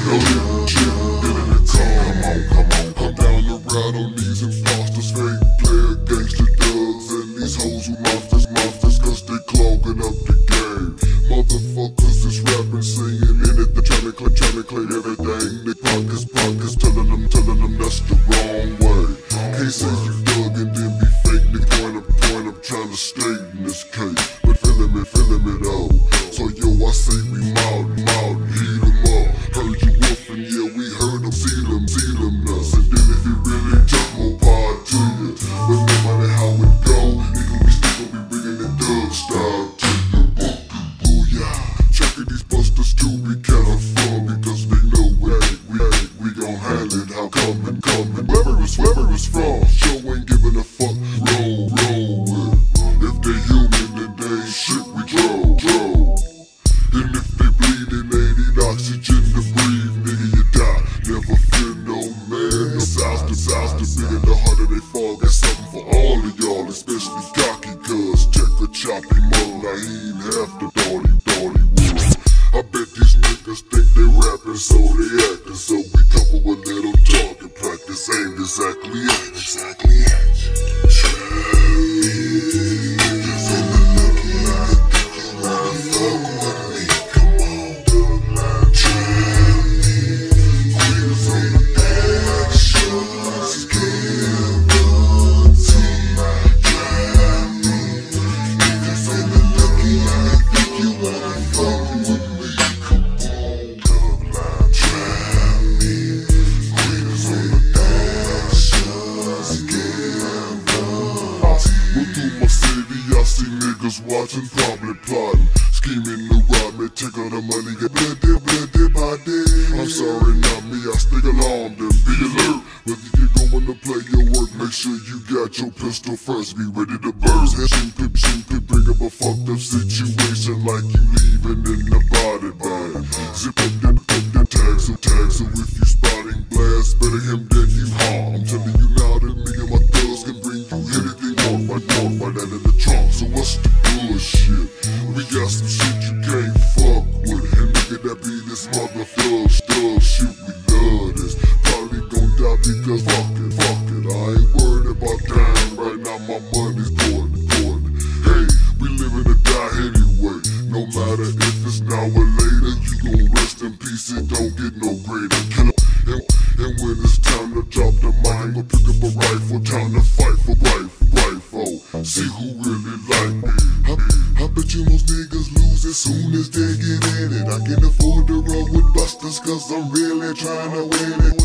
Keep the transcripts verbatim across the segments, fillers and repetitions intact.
No little shit, get in the car. Come on, come on, come down the ride on these imposters, fake player, gangster thugs, and these hoes who monsters, monsters, cause they clogging up the game. Motherfuckers is rapping, singing in it, they're trying to claim, trying to claim everything. They pockets, pockets, telling them, telling them that's the wrong way. Can't say you thug and then be fake, nigga, point up, point up, trying to state in this case. But feeling it, feeling it all. So yo, I say we mild, mild, heat them up. Heard you woofing, yeah, we heard them, see them, see them nuts. And then if you really took more part to you, but no matter how it go, nigga, we still gon' be bringing the dub style to you. Booyah, checking these busters to be kinda fun, because they know we ain't, we ain't, we gon' handle it, how coming, coming. Wherever it's, wherever it's from, sure ain't giving a fuck, roll, roll with it. If they human, then they ain't shit, we troll, troll. And if they bleeding, they need oxygen to breathe, nigga, you die. Never fear no man, no size to size, the bigger the harder they fall. Got something for all of y'all, especially cocky, cuz check a choppy mug, I ain't half the thought he, thought he was. I bet these niggas think they rapping, so they acting, so we couple with little talk and practice aimed exactly at you, exactly at you. Watching, probably plotting, scheming to rob me, take all the money, get bloody, bloody body. I'm sorry, not me, I stay alarmed and be alert. Whether you're going to play your work, make sure you got your pistol first, be ready to burst. Shoot could, shoot could bring up a fucked up situation, like you leaving in the body bag. Zip up that, up that tag, so tag, so if you spotting blast, better him than you harm. I'm telling you now that me and my thugs can bring you anything on, right, on, right out of the trunk. So what's the bullshit? We got some shit you can't fuck with. And nigga, that be this motherfucker thug shit, we love this. Probably gon' die because fuck it, fuck it. I ain't worried about dying right now, my money's going, going. Hey, we living to die anyway. No matter if it's now or later, you gon' rest in peace, it don't get no greater. And, and, and when it's time to drop the mic, I'ma pick up a rifle, time to fight for rifle, rifle. See who really like me. I, I bet you most niggas lose as soon as they get in it. I can afford to roll with busters, cause I'm really trying to win it.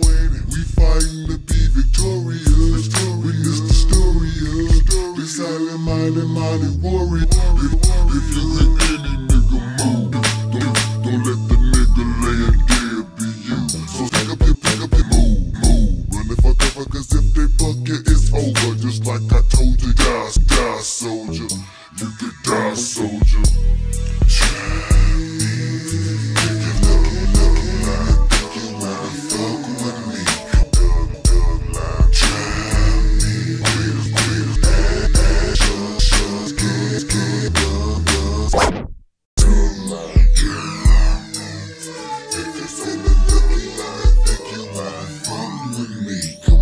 We fighting to be victorious. Witness the story of the silent minded mighty warrior. If, if you hit any nigga move, don't, don't let the nigga lay it dead be you. So pick up your, pick up your move, move. Run the fuck over, cause if they fuck it, it's over. Just like I told you, die, die, soldier. You could die, soldier.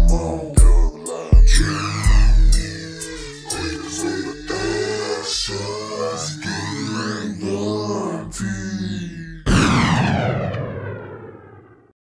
Come on,